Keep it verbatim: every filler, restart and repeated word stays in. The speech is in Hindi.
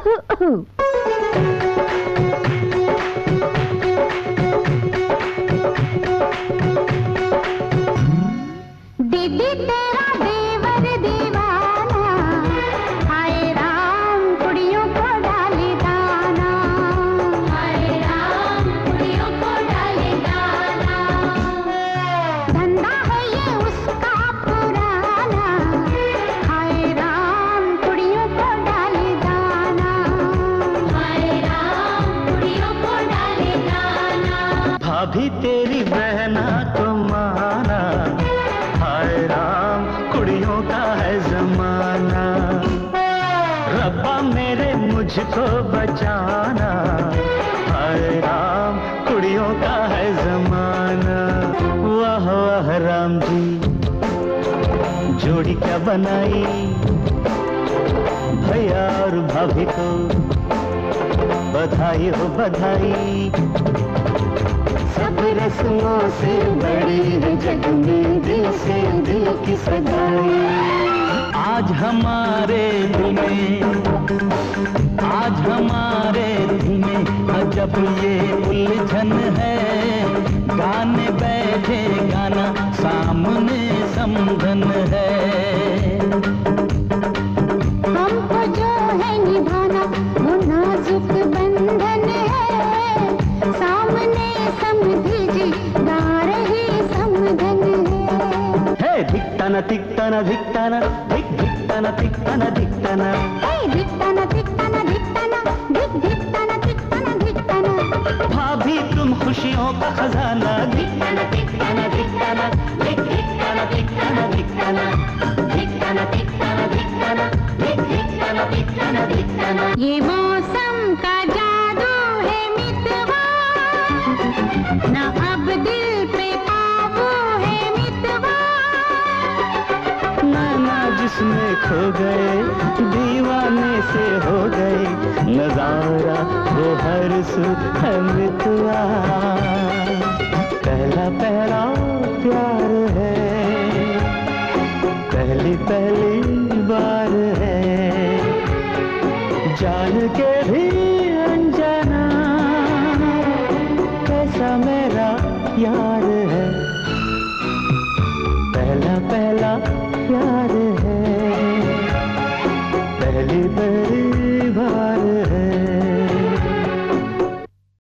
दीदी तेरा देवर दीवाना, हाय राम कुड़ियों को डाले दाना, हाय राम कुड़ियों को डाले दाना। धंधा है ये उसका पुराना, हाय राम कुड़ियों को डाले दाना, हाय राम कुड़ियों को डाले दाना। भाभी तेरी बहना को माना, हाय राम कुड़ियों का है जमाना। रब्बा मेरे मुझको बचाना, हाय राम कुड़ियों का है जमाना। वाह वाह राम जी जोड़ी क्या बनाई, भैया और भाभी को बधाई हो बधाई। सब रस्मों से बड़ी है जग में दिल से दिल की सगाई। आज हमारे दिल में, आज हमारे दिल में अजब ये उलझन है। गाने बैठे गाना सामने समझन है। हमको जो है निभाना वो नाजुक बंधन है। सामने समझी जी गा रही समधन है। हे धिक्ताना धिक्ताना धिक्ताना धिक धिक्ताना धिक्ताना धिक्ताना, हे धिक्ताना धिक्ताना धिक्ताना धिक धिक्ताना धिक्ताना धिक्ताना। भाभी तुम खुशियों का खजाना, धिक्ताना धिक्ताना धिक्ताना धिक धिक्ताना धिक्ताना धिक्ताना, धिक्ताना धिक्ताना धिक्ताना धिक धिक्ताना धिक्ताना धिक्ताना। ये मौसम का जादू है मितवा, ना अब दिल पे काबू है मितवा। नैना जिसमें खो गए दीवाने से हो गए, नजारा वो हर सू है मितवा। पहला पहला प्यार है, पहली पहली बार है। जान के भी अनजाना कैसा मेरा यार